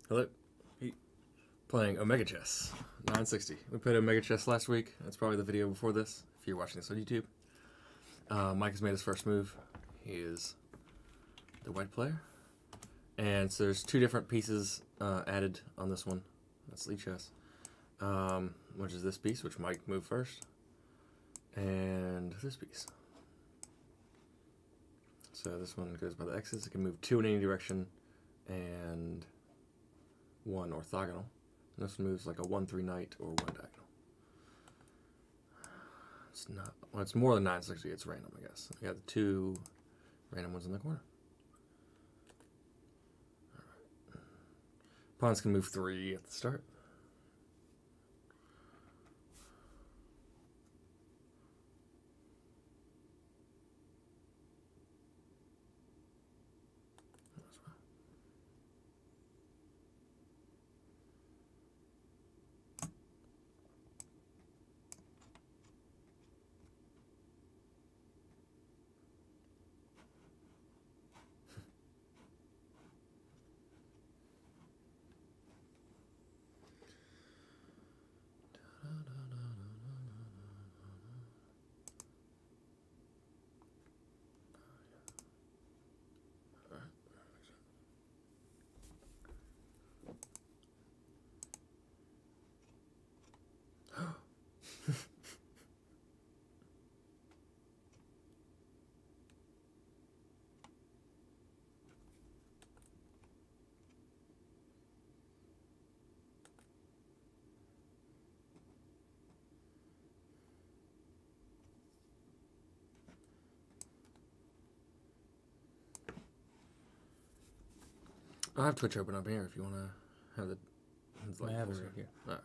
Hello. Playing Omega Chess 960. We played Omega Chess last week. That's probably the video before this, if you're watching this on YouTube. Mike has made his first move. He is the white player. And so there's two different pieces added on this one. That's Lee Chess. Which is this piece, which Mike moved first. And this piece. So this one goes by the X's. It can move 2 in any direction and 1 orthogonal. And this one moves like a 1-3 knight or 1 diagonal. It's not, well, it's more than 960, it's random, I guess. We got the 2 random ones in the corner. Alright. Pawns can move 3 at the start. I have Twitch open up here if you want to have the. I have it right here. Alright.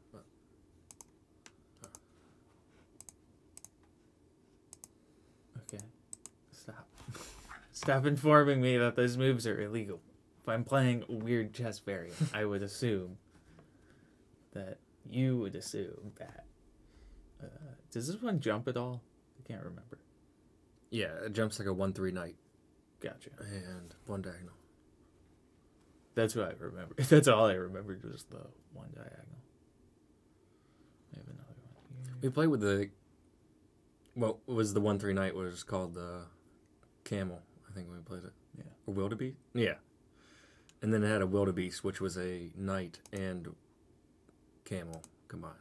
Okay. Stop. Stop informing me that those moves are illegal. If I'm playing a weird chess variant, I would assume that you would assume that. Does this one jump at all? I can't remember. Yeah, it jumps like a 1-3 knight. Gotcha. And 1 diagonal. That's what I remember. That's all I remembered was the 1 diagonal. I have another one here. We played with the. Well, it was the 1-3 knight, was called the camel, I think, when we played it. Yeah. Or wildebeest? Yeah. And then it had a wildebeest, which was a knight and camel combined.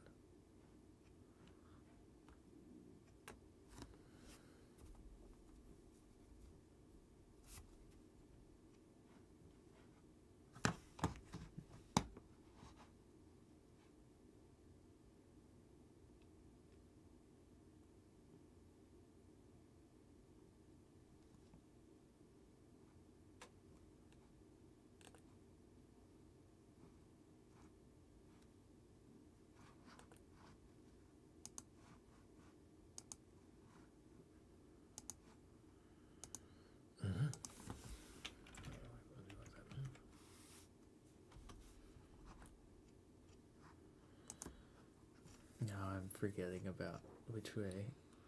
Now I'm forgetting about which way.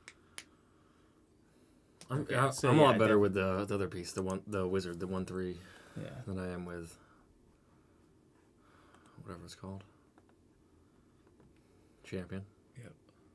I'm Okay, a so lot yeah, better with the other piece, the wizard, the 1-3, Yeah. than I am with whatever it's called. Champion. Yep.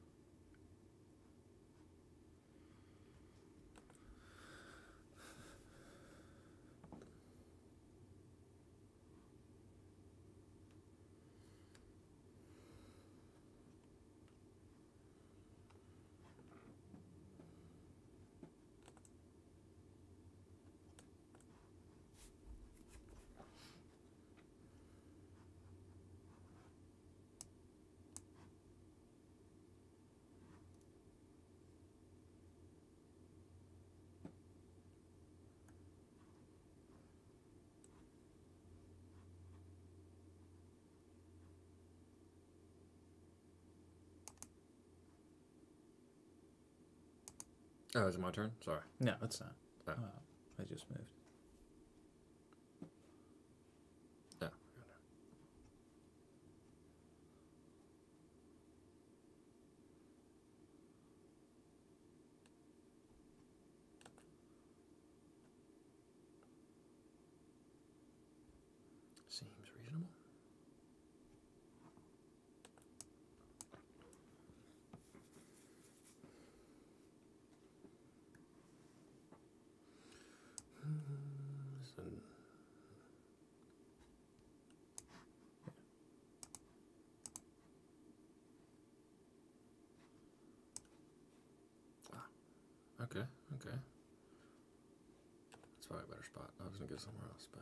Oh, is it my turn? Sorry. No, it's not. Oh. I just moved. Yeah. Seems reasonable. Okay. That's probably a better spot. I was gonna go somewhere else, but.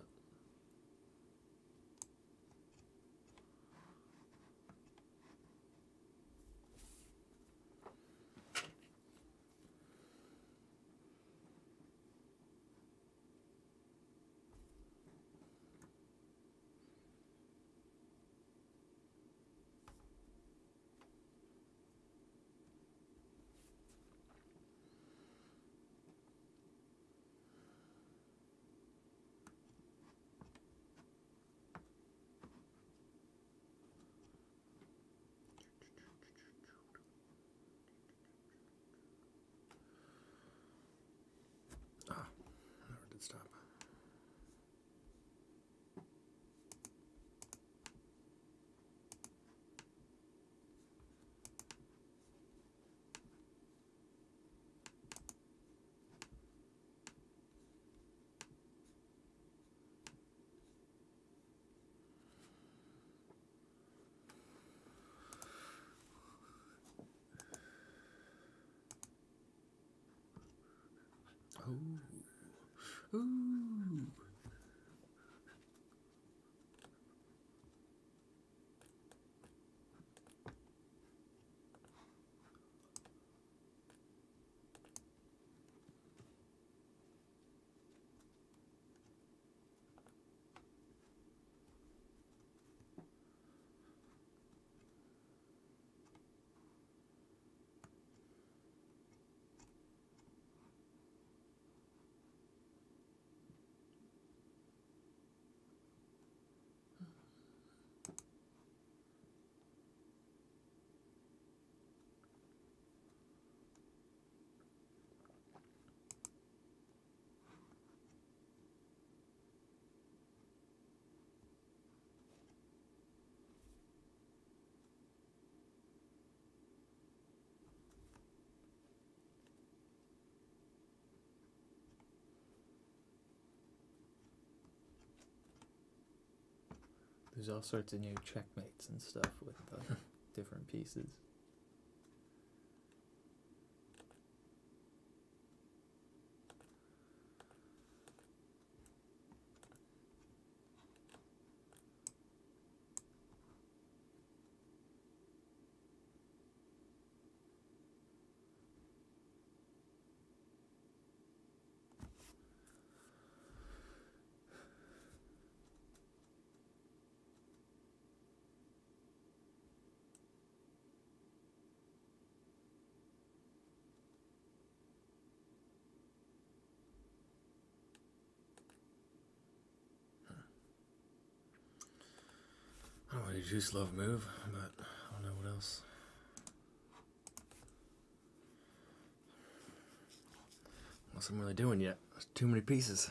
Ah, never did stop. Ooh. Ooh. There's all sorts of new checkmates and stuff with different pieces. I don't know, a too slow of a move, but I don't know what else. What's I'm really doing yet? There's too many pieces.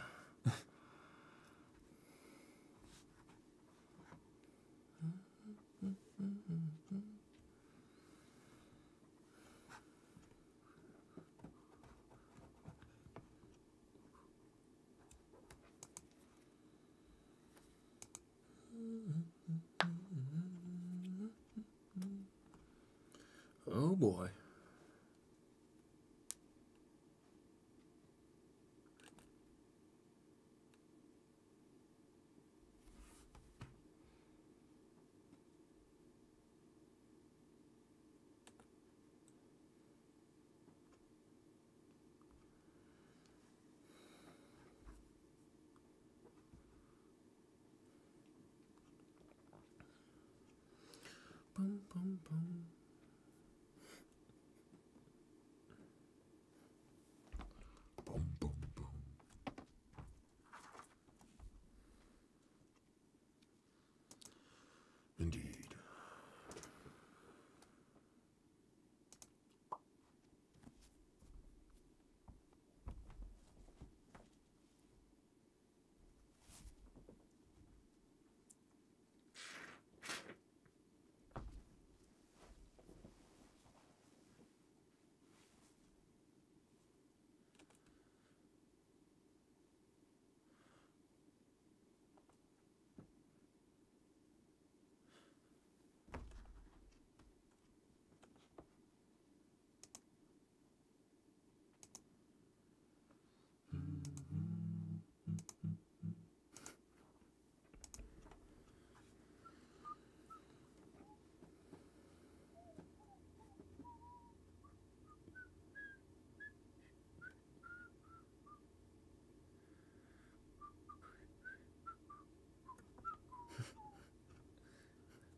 Oh boy. Boom, boom, boom. Boom, boom, boom. Indeed.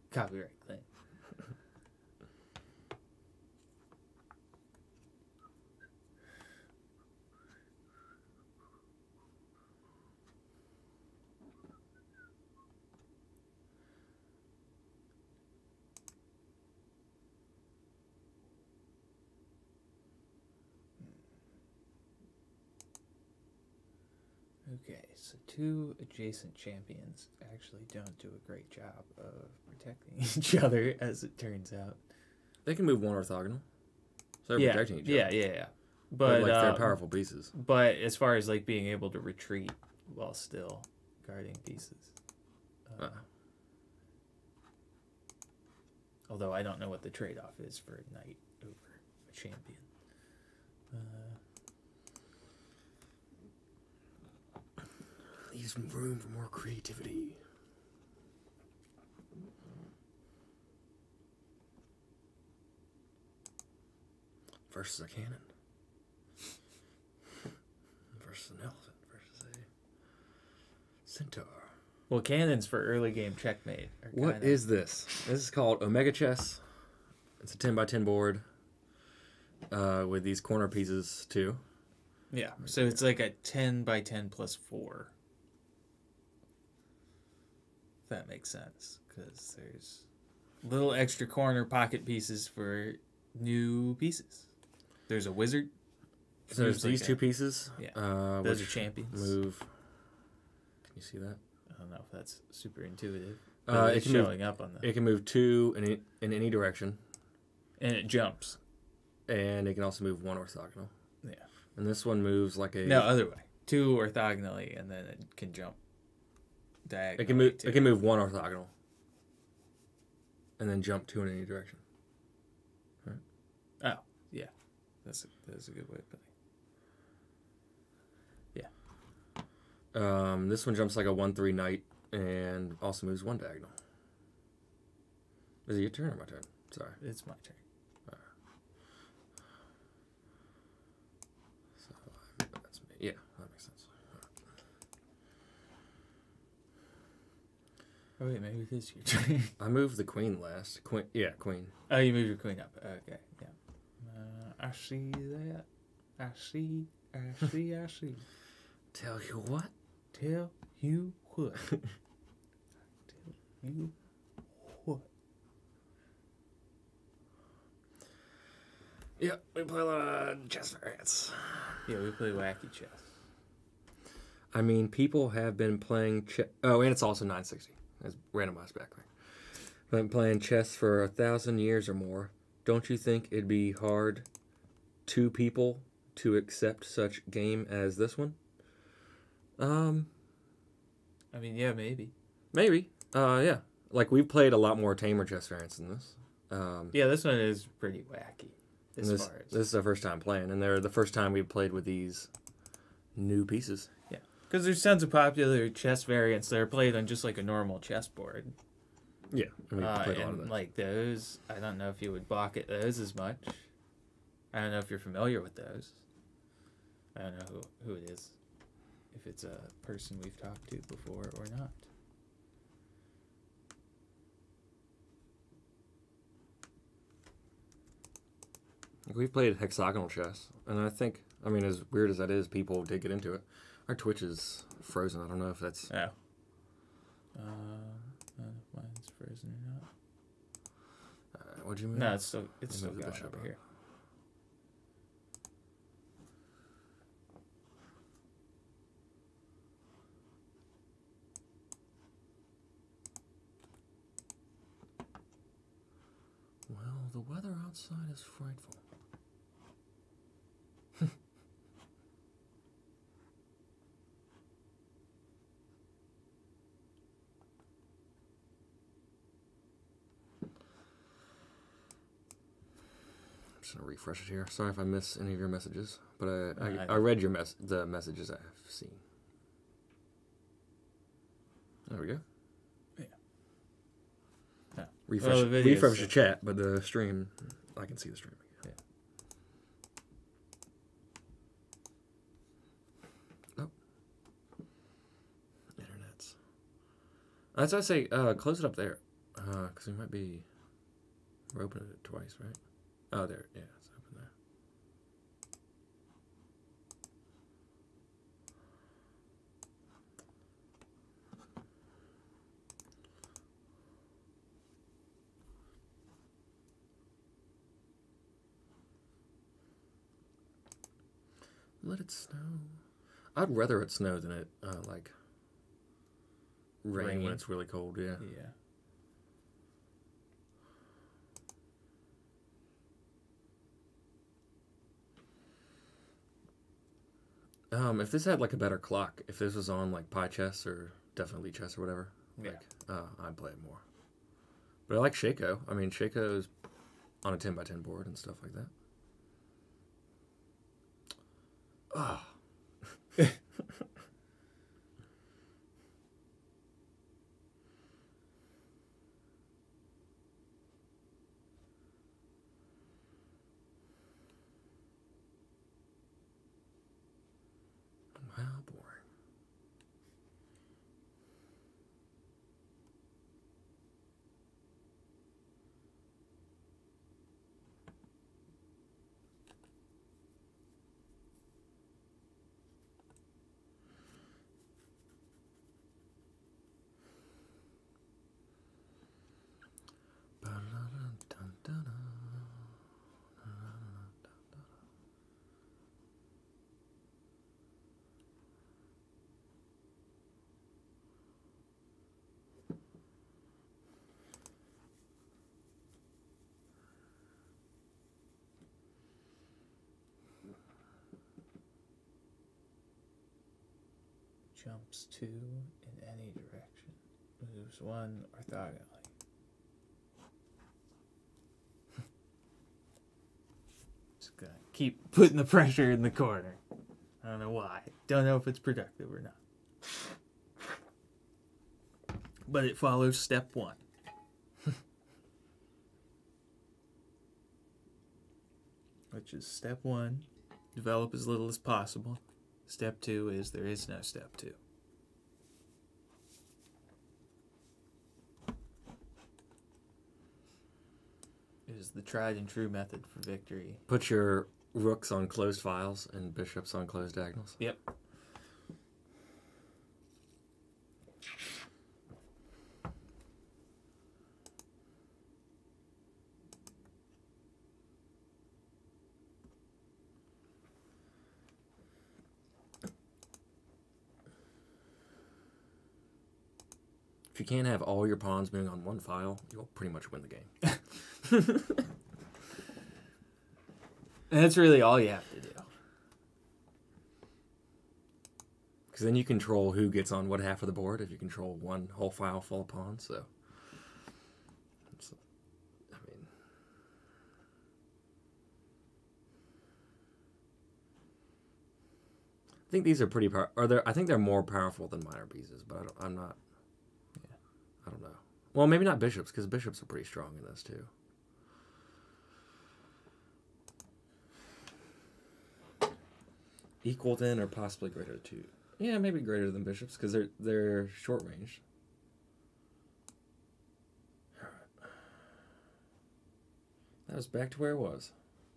copyright claim. Okay, so two adjacent champions actually don't do a great job of protecting each other, as it turns out. They can move one orthogonal. So they're Yeah, protecting each other. yeah. But But like they're powerful pieces. But as far as like being able to retreat while still guarding pieces, although I don't know what the trade-off is for a knight over a champion. Leaves room for more creativity. Versus a cannon. Versus an elephant. Versus a centaur. Well, cannons for early game checkmate. What is this? This is called Omega Chess. It's a 10 by 10 board with these corner pieces too. Yeah, so it's like a 10 by 10 plus 4. If that makes sense, because there's little extra corner pocket pieces for new pieces. There's a wizard. So there's these two pieces. Yeah, those are champions. Move. Can you see that? I don't know if that's super intuitive. It's showing up on the. It can move 2 in any direction. And it jumps. And it can also move 1 orthogonal. Yeah. And this one moves like a... No, other way. 2 orthogonally, and then it can jump diagonally. It can move 1 orthogonal. And then jump 2 in any direction. Right. Oh, yeah. That's a good way of putting it. Yeah. This one jumps like a 1/3 knight and also moves 1 diagonal. Is it your turn or my turn? Sorry. It's my turn. So that's me. Yeah, that makes sense. Oh wait, maybe it is your turn. I moved the queen last. Queen. Oh, you moved your queen up. Okay, yeah. I see that. I see. Tell you what. Tell you what. Tell you what. Yeah, we play a lot of chess variants. Yeah, we play wacky chess. I mean, people have been playing chess. Oh, and it's also 960. It's randomized background. Been playing chess for 1,000 years or more. Don't you think it'd be hard 2 people to accept such game as this one? I mean, yeah, maybe. Maybe. Yeah. Like, we've played a lot more tamer chess variants than this. Yeah, this one is pretty wacky. This is our first time playing, and they're the first time we've played with these new pieces. Yeah, because there's tons of popular chess variants that are played on just like a normal chessboard. Yeah, and we played a lot of and that. like those, I don't know if you would balk at those as much. I don't know if you're familiar with those. I don't know who it is, if it's a person we've talked to before or not. We've played hexagonal chess, and I think, I mean, as weird as that is, people did get into it. Our Twitch is frozen. I don't know if that's... Oh. I don't know if mine's frozen or not. What'd you move? No, it's still the going bishop over up. here. Well, the weather outside is frightful. I'm just gonna refresh it here. Sorry if I miss any of your messages, but I read your the messages I've seen. There we go. Yeah. Refresh the chat, but the stream, I can see the stream again. Yeah. Oh. Internets. That's why I say, close it up there. Because we might be... We're opening it twice, right? Oh, there. Yeah, it's open there. Let it snow. I'd rather it snow than it, like, rain when it's really cold, yeah. Yeah. If this had, like, a better clock, if this was on, like, Pie Chess or Definitely Chess or whatever, Yeah. like, I'd play it more. But I like Shaco. I mean, Shaco's on a 10x10 board and stuff like that. Oh. How boring. Jumps 2 in any direction. Moves 1 orthogonally. Just gonna keep putting the pressure in the corner. I don't know why. Don't know if it's productive or not. But it follows step 1. Which is step 1, develop as little as possible. Step 2 is there is no step 2. It is the tried and true method for victory. Put your rooks on closed files and bishops on closed diagonals. Yep. If you can't have all your pawns being on one file, you'll pretty much win the game. And that's really all you have to do. Because then you control who gets on what half of the board if you control one whole file full of pawns. So, I mean, I think these are pretty I think they're more powerful than minor pieces, but I'm not. Yeah, I don't know. Well, maybe not bishops, because bishops are pretty strong in this too. Equal then, or possibly greater to 2. Yeah, maybe greater than bishops, because they're short range. That was back to where it was.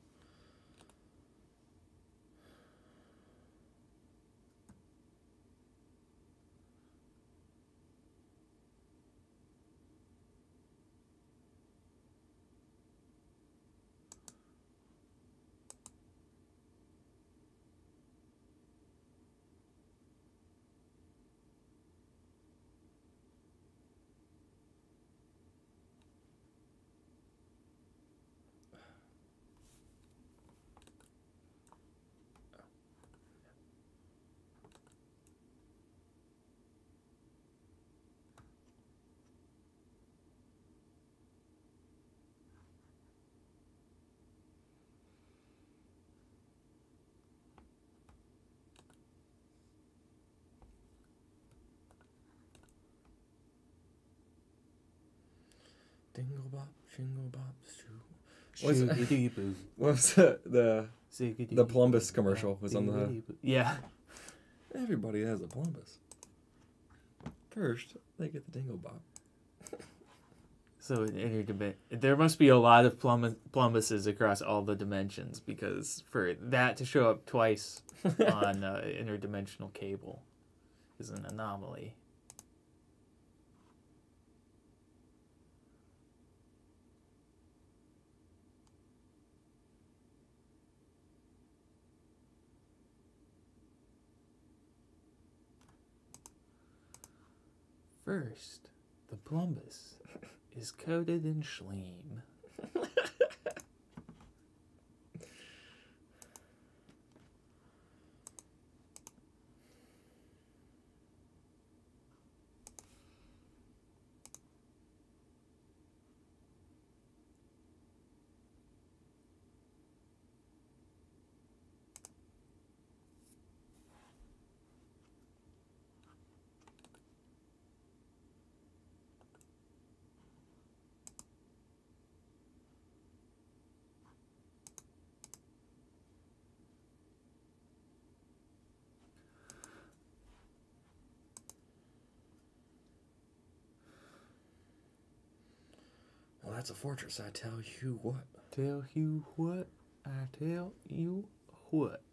Dingle bop, shingle bop, shoo. What was the Plumbus commercial was on the... Yeah. Everybody has a Plumbus. First, they get the dingle bop. So there must be a lot of Plumbuses across all the dimensions, because for that to show up twice on interdimensional cable is an anomaly. First, the Plumbus is coated in Schleem. Well, that's a fortress, I tell you what. Tell you what, I tell you what.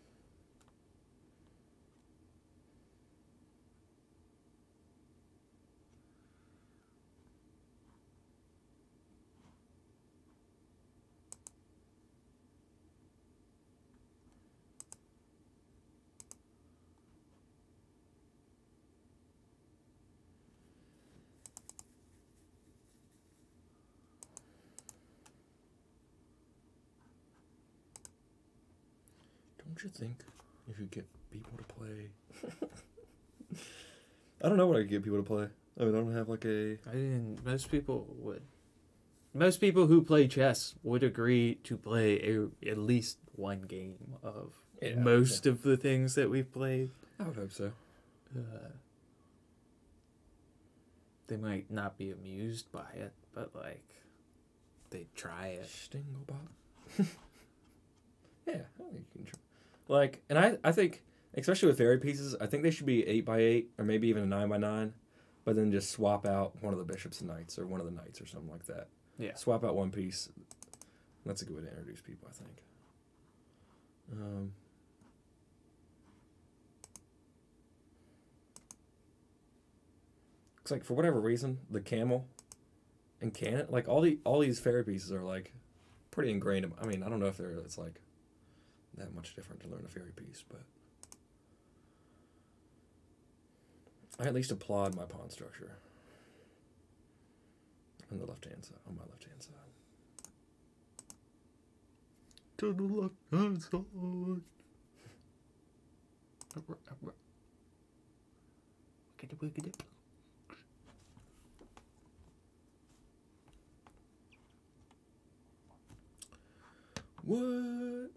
Don't you think if you get people to play... I don't know what I could get people to play. I mean, I don't have like a... Most people would. Most people who play chess would agree to play at least one game of most of the things that we've played. I would hope so. They might not be amused by it, but like, they'd try it. Stingobot. Yeah, I think you can try. Like, and I think, especially with fairy pieces, I think they should be 8x8 or maybe even a 9x9, but then just swap out one of the bishops and knights or one of the knights or something like that. Yeah. Swap out one piece. That's a good way to introduce people, I think. It's like, for whatever reason, the camel and cannon, like all these fairy pieces are like pretty ingrained. I mean, I don't know if it's like that much different to learn a fairy piece, but I at least applaud my pawn structure on the left-hand side, on my left-hand side. To the left-hand side. What?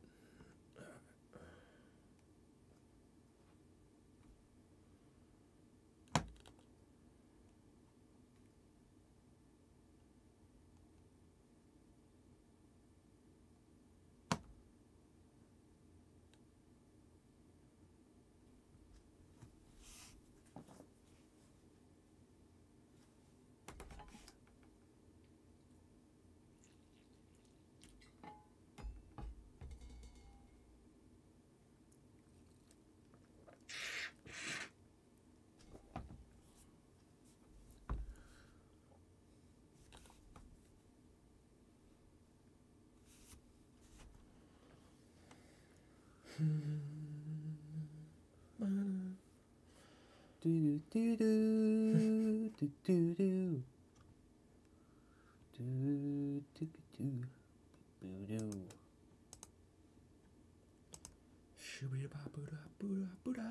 Do do do do do do do do do do. Shoo-be-da-ba, boo-da, boo-da, boo-da.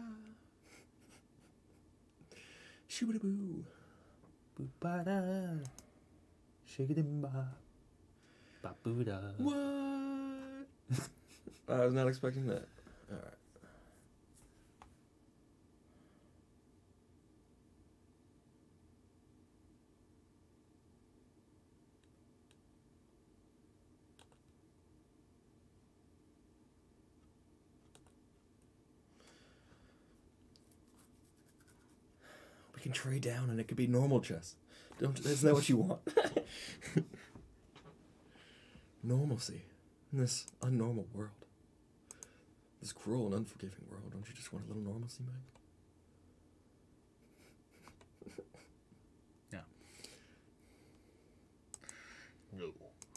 Shoo-be-da-boo. Boo-ba-da. Shake-a-dim-ba. Ba-boo-da. What? I was not expecting that. All right. We can trade down and it could be normal chess. Isn't that what you want? Normalcy in this unnormal world. This cruel and unforgiving world. Don't you just want a little normalcy, Mike? Yeah. No.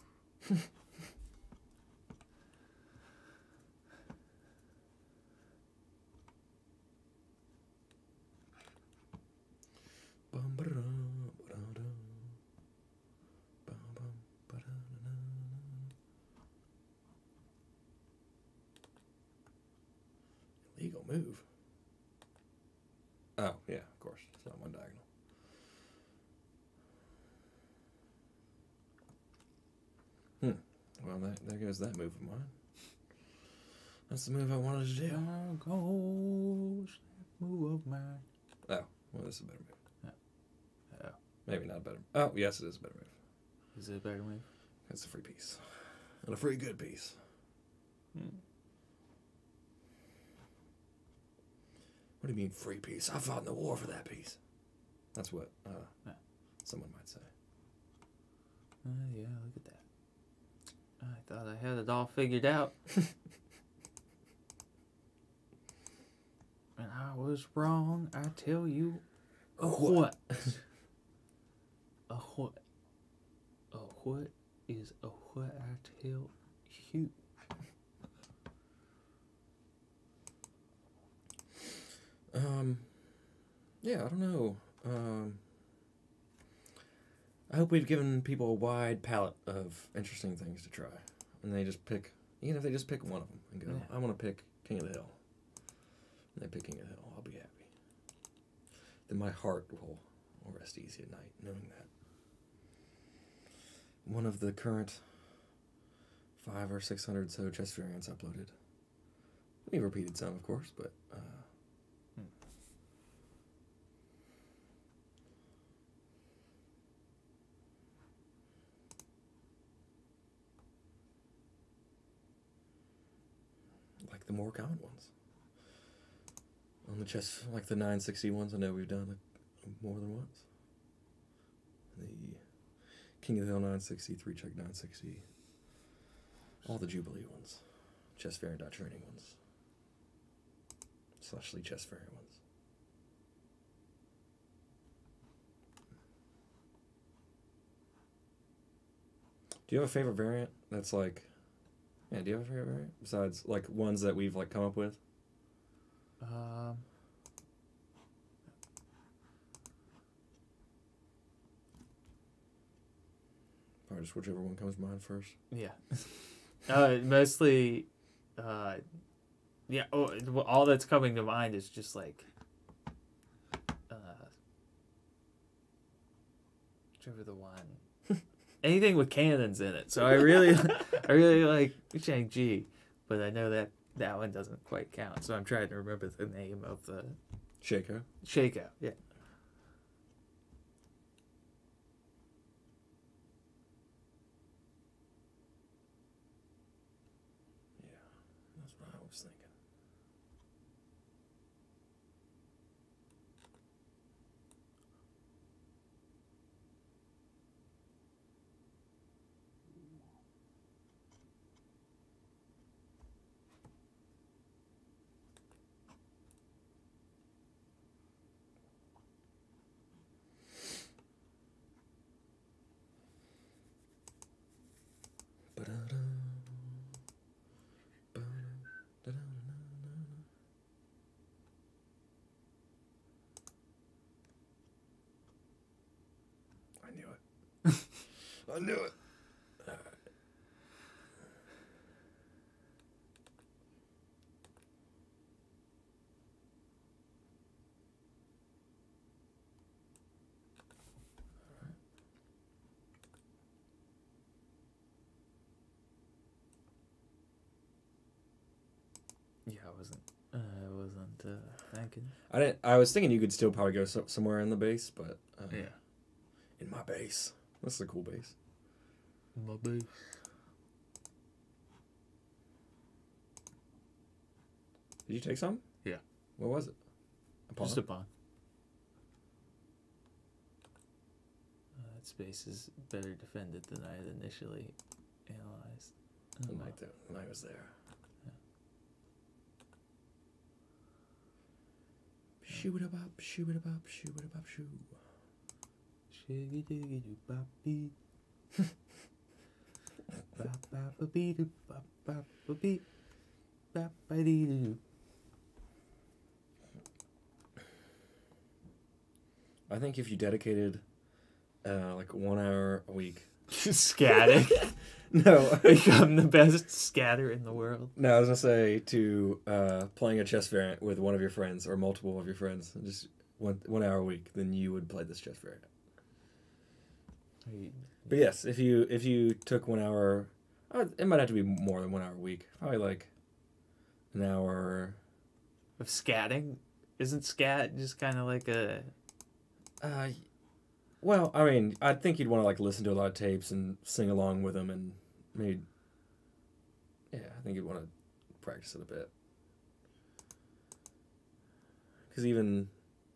Illegal move. Oh, yeah, of course. It's not one diagonal. Well, there goes that move of mine. That's the move I wanted to do. There goes that move of mine. Oh, well, this is a better move. Oh. Maybe not a better. Oh, yes, it is a better move. Is it a better move? It's a free piece. And a free good piece. What do you mean free piece? I fought in the war for that piece. That's what someone might say. Yeah, look at that. I thought I had it all figured out. And I was wrong, I tell you. A what? A what? A what is a what I tell you? Yeah, I don't know. I hope we've given people a wide palette of interesting things to try. And they just pick, even if they just pick one of them and go, I want to pick King of the Hill. And they pick King of the Hill, I'll be happy. Then my heart will rest easy at night, knowing that one of the current 500 or 600 so chess variants uploaded. We've repeated some, of course, but like the more common ones. On the chess, like the 960 ones, I know we've done more than once. The King of the Hill 960, 3-check 960, all the Jubilee ones, chess variant.training ones, /Lee chess variant ones. Do you have a favorite variant that's like, yeah, do you have a favorite variant besides like ones that we've like come up with? Probably just whichever one comes to mind first. Yeah. Mostly, yeah, all that's coming to mind is just like, whichever the one. Anything with cannons in it. So I really like Shang-Chi, but I know that one doesn't quite count. So I'm trying to remember the name of the... Shaco. Shaco, yeah. That's what I was thinking. I knew it. All right. Yeah, I wasn't thinking. I was thinking you could still probably go somewhere in the base, but Yeah. In my base. This is a cool base. My base. Did you take some? Yeah. What was it? A pawn? Just a pawn. That space is better defended than I had initially analyzed. The knight was there. Shoot it up, shoot it up, shoot it up, shoot. Shiggy diggy doo bop beep. Bop bop a beep doo bop bop a beep. Bop ba dee doo. I think if you dedicated like 1 hour a week. Scatting. No. Become the best scatter in the world. No, I was gonna say to playing a chess variant with one of your friends or multiple of your friends, just 1 hour a week, then you would play this chess variant. But yes, if you took 1 hour, it might have to be more than 1 hour a week. Probably like an hour of scatting. Isn't scat just kind of like a? Well, I mean, I think you'd want to like listen to a lot of tapes and sing along with them, and maybe. Yeah, I think you'd want to practice it a bit. Because even.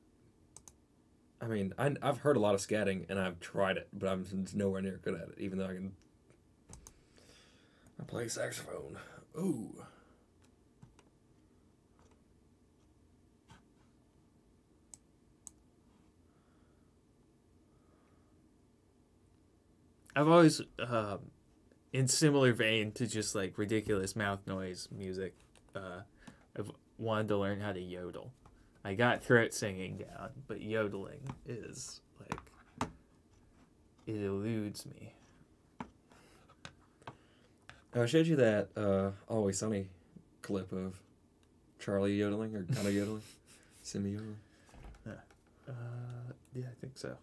I mean, I've heard a lot of scatting, and I've tried it, but I'm just nowhere near good at it, even though I play saxophone. Ooh. I've always, in similar vein to just like ridiculous mouth noise music, I've wanted to learn how to yodel. I got throat singing down, but yodeling is like, it eludes me. I showed you that Always Sunny clip of Charlie yodeling or kind of yodeling, semi yodeling. Yeah, I think so.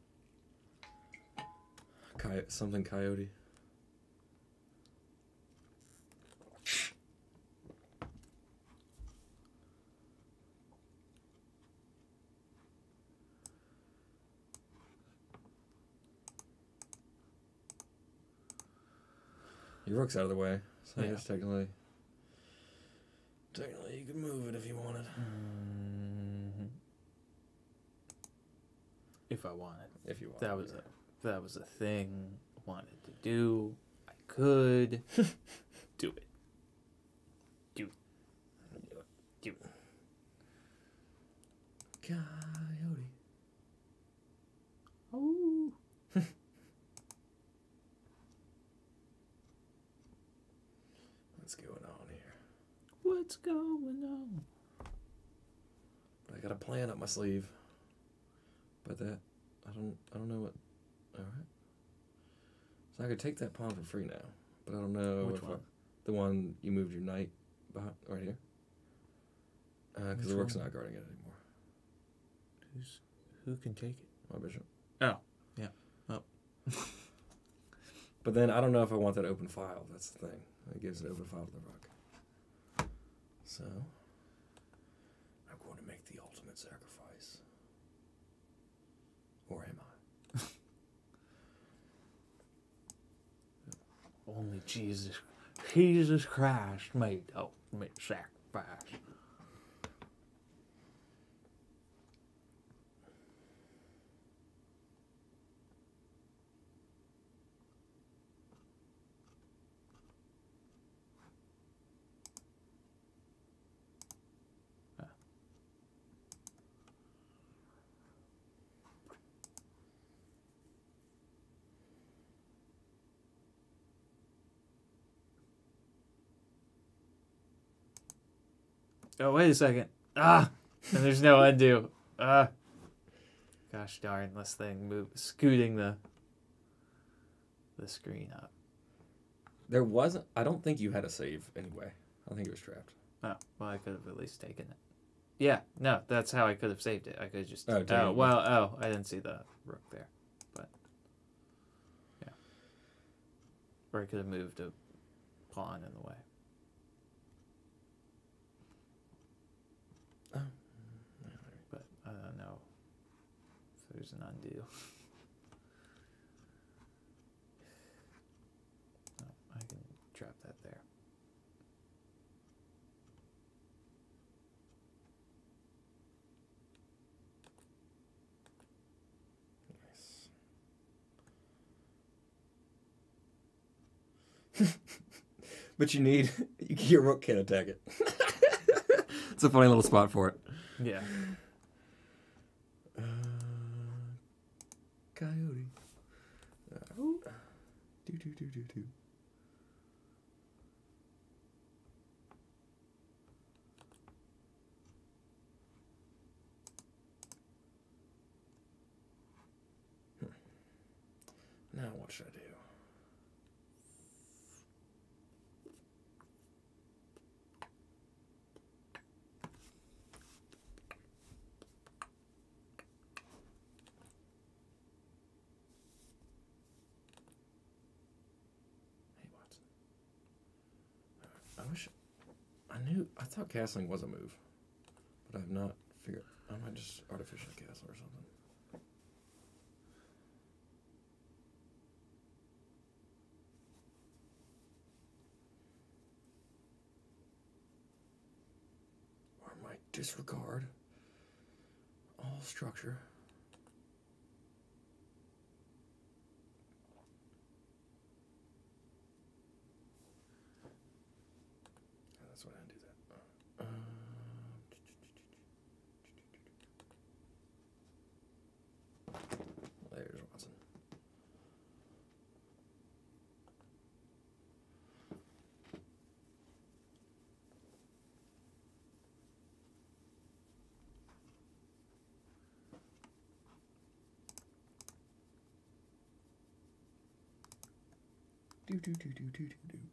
Something coyote. Your rook's out of the way, so I guess technically you could move it if you wanted. Mm-hmm. If I wanted. If you wanted. That was a thing I wanted to do. I could do it. Do it. Coyote. Oh. What's going on here? What's going on? I got a plan up my sleeve. But that I don't know what. All right. So I could take that pawn for free now, but I don't know Which one? The one you moved your knight behind right here. Because the rook's not guarding it anymore. Who can take it? My bishop. Oh, yeah. Oh. But then I don't know if I want that open file. That's the thing. It gives an open file to the rook. So I'm going to make the ultimate sacrifice. Or am I? Only Jesus Christ made the ultimate sacrifice. Oh, wait a second. And there's no undo. Gosh darn, this thing scooting the screen up. There wasn't. I don't think you had a save anyway. I think it was trapped. Oh, well, I could have at least taken it. Yeah, no, that's how I could have saved it. I could have just... I didn't see the rook there. But, yeah. Or I could have moved a pawn in the way. Oh. But I don't know if there's an undo. No, I can trap that there. Nice. But your rook can't attack it. It's a funny little spot for it. Yeah. Coyote. Do. Now what should I do? Hey, Watson. I thought castling was a move, but I've not figured. I might just artificial castle or something. Or I might disregard all structure. That's why I didn't do that. There's Watson. Do.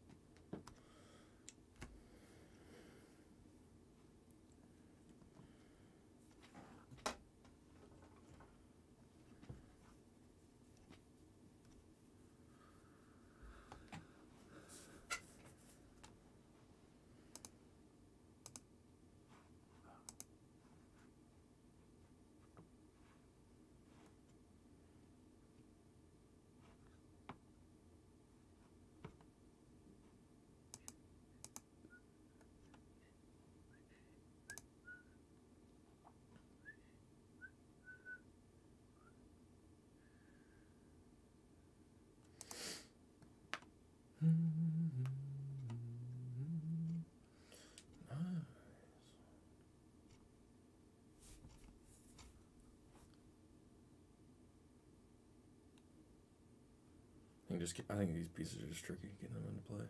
I think these pieces are just tricky getting them into play.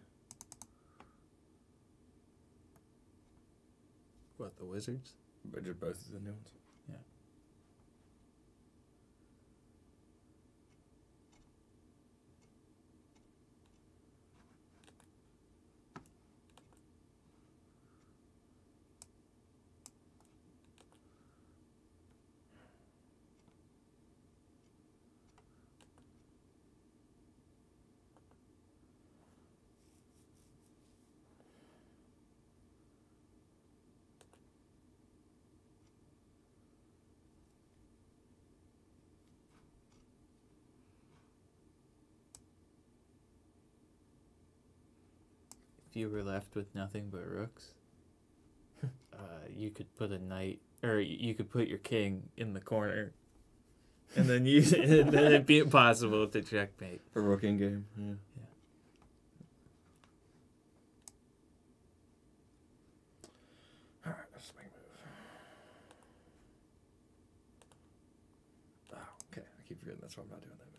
What, the wizards? But just both of the new ones. Yeah. If you were left with nothing but rooks, you could put a knight, or you could put your king in the corner, and then and then it'd be impossible to checkmate. A rooking game, yeah. Alright, let's make a move. Oh, okay. I keep forgetting that's why I'm not doing that move.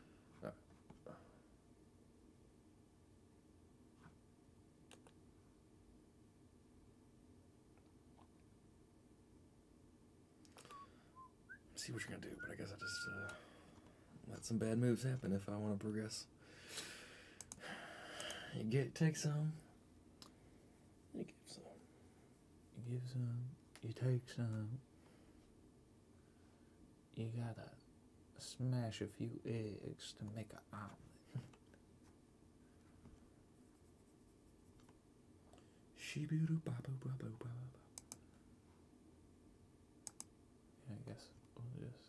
See what you're gonna do, but I guess I just let some bad moves happen if I want to progress. Take some. You give some. You give some. You take some. You gotta smash a few eggs to make an omelet. Shiburu-ba-ba-ba-ba-ba. Yeah, I guess we'll just.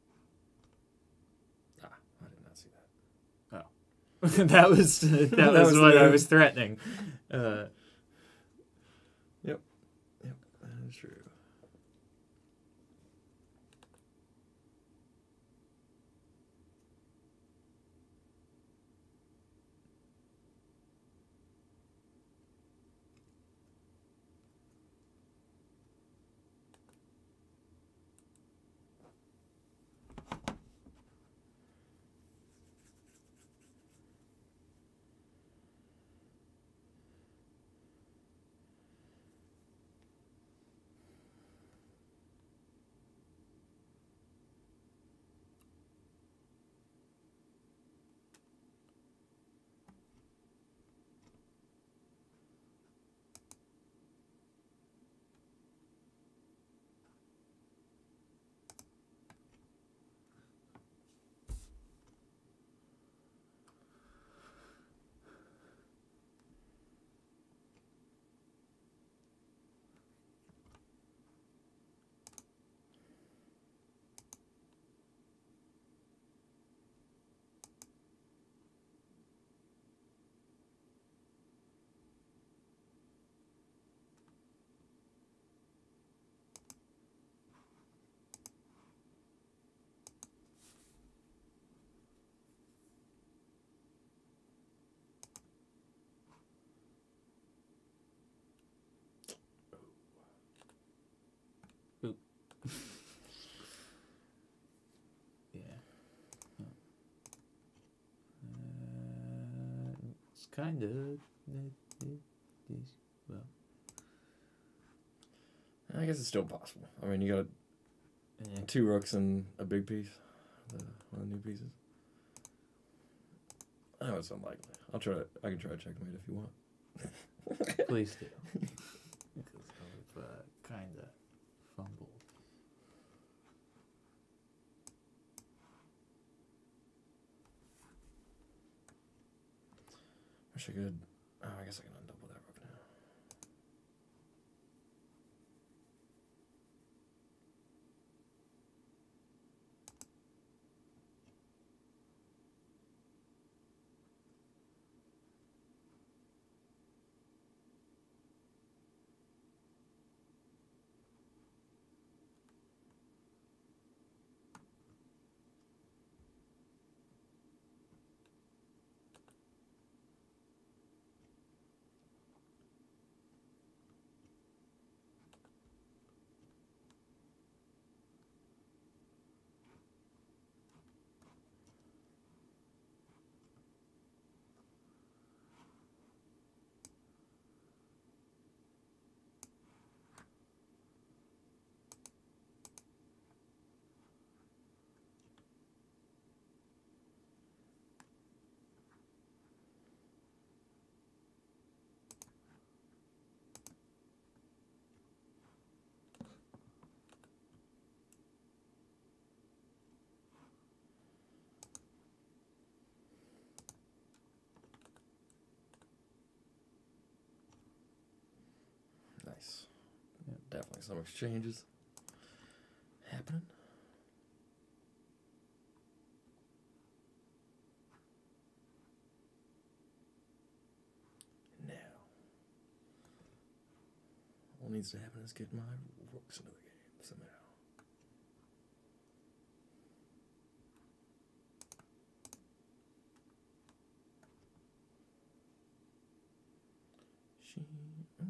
I did not see that. Oh, that was what I was threatening. Yep, that is true. kind of. Well, I guess it's still possible. I mean, you got eh. 2 rooks and a big piece. One of the new pieces. I know it's unlikely. I can try to checkmate if you want. Please do. Because I've kind of fumbled. Wish I could. Oh, I guess I can undouble that rook now. Nice. Yeah. Definitely some exchanges happening. Now, all needs to happen is get my rooks into the game somehow. Ooh.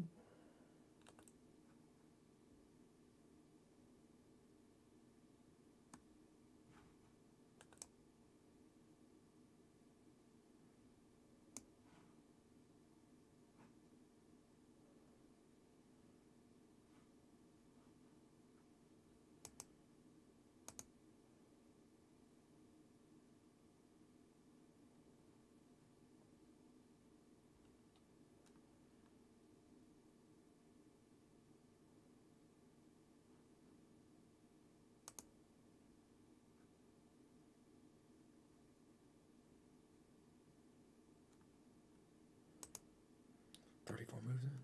Four moves in.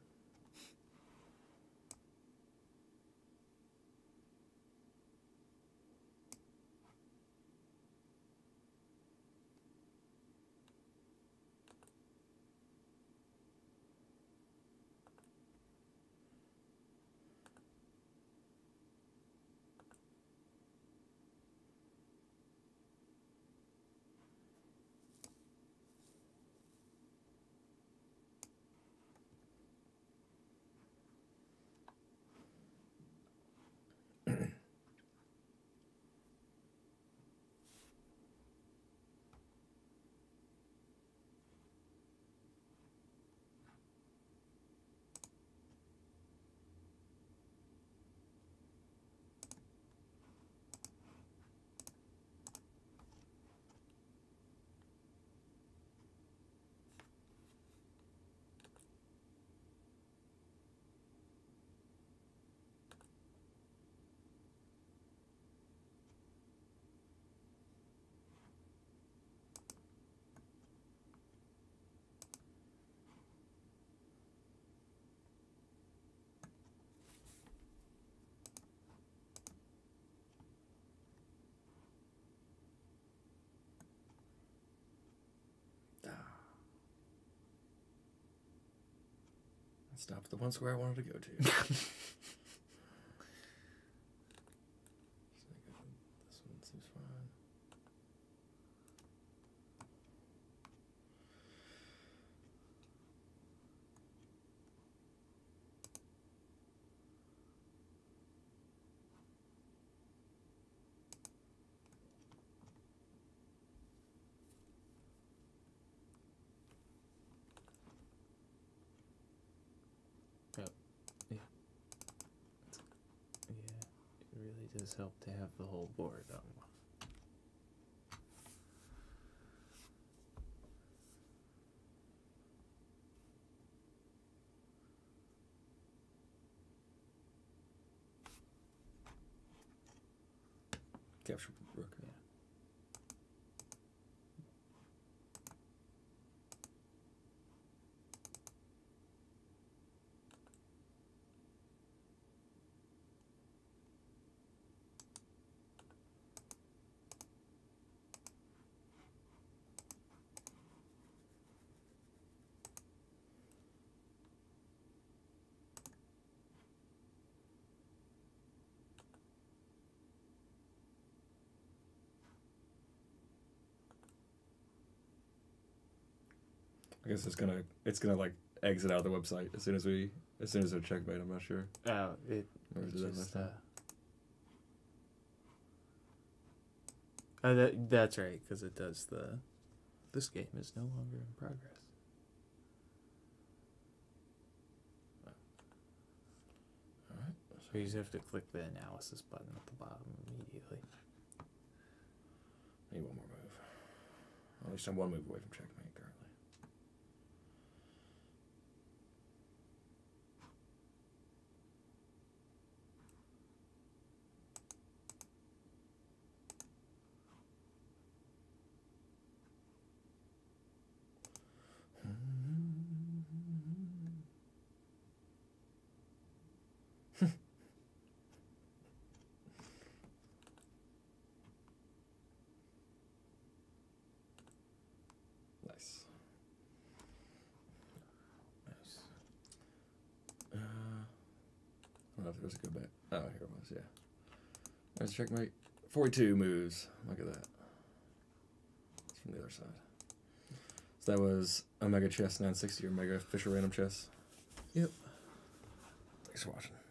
Stopped the one square I wanted to go to. This one seems fine. does help to have the whole board on one. Capture rook. Yeah. I guess it's gonna like exit out of the website as soon as they're checkmate. I'm not sure. Oh, it Or did that just, last time? that's right, because it does this game is no longer in progress. All right. So you just have to click the analysis button at the bottom immediately. Need one more move. At least I'm one move away from checkmate currently. Nice. Nice. I don't know if there's a good bet. Oh, here it was, yeah. There's checkmate. 42 moves. Look at that. It's from the other side. So that was Omega Chess 960 or Mega Fisher Random Chess. Yep. Thanks for watching.